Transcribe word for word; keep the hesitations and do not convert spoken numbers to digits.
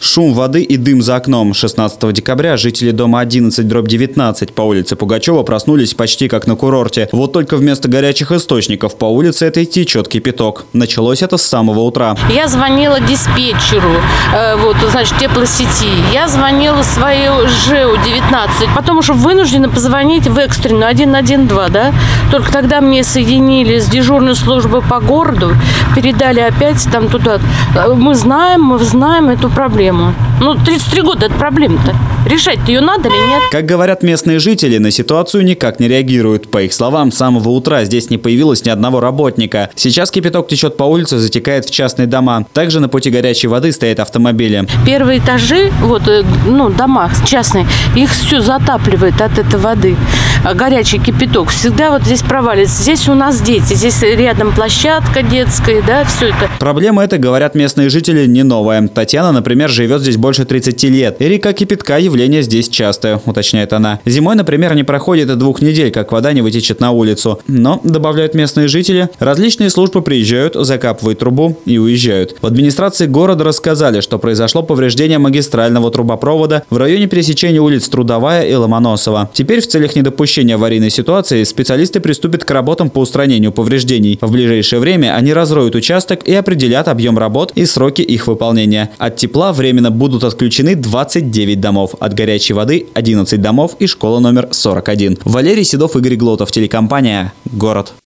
Шум воды и дым за окном. шестнадцатого декабря жители дома одиннадцать дробь девятнадцать по улице Пугачева проснулись почти как на курорте. Вот только вместо горячих источников по улице этой течет кипяток. Началось это с самого утра. Я звонила диспетчеру, э, вот, значит, теплосети. Я звонила своей ЖЭУ девятнадцать. Потом уже вынуждена позвонить в экстренную один один два, да. Только тогда мне соединили с дежурной службой по городу, передали опять там туда. Мы знаем, мы знаем эту проблему. Ну, тридцать три года это проблема-то. Решать-то ее надо или нет? Как говорят местные жители, на ситуацию никак не реагируют. По их словам, с самого утра здесь не появилось ни одного работника. Сейчас кипяток течет по улице, затекает в частные дома. Также на пути горячей воды стоят автомобили. Первые этажи, вот, ну, дома частные, их все затапливает от этой воды. Горячий кипяток всегда вот здесь проваливается. Здесь у нас дети, здесь рядом площадка детская, да, все это. Проблема эта, говорят местные жители, не новая. Татьяна, например, живет здесь больше тридцати лет. И река кипятка – явление здесь частое, уточняет она. Зимой, например, не проходит и двух недель, как вода не вытечет на улицу. Но, добавляют местные жители, различные службы приезжают, закапывают трубу и уезжают. В администрации города рассказали, что произошло повреждение магистрального трубопровода в районе пересечения улиц Трудовая и Ломоносова. Теперь в целях недопущения аварийной ситуации специалисты приступят к работам по устранению повреждений. В ближайшее время они разроют участок и определят объем работ и сроки их выполнения. От тепла временно будут отключены двадцать девять домов, от горячей воды одиннадцать домов и школа номер сорок один. Валерий Седов, Игорь Глотов, телекомпания «Город».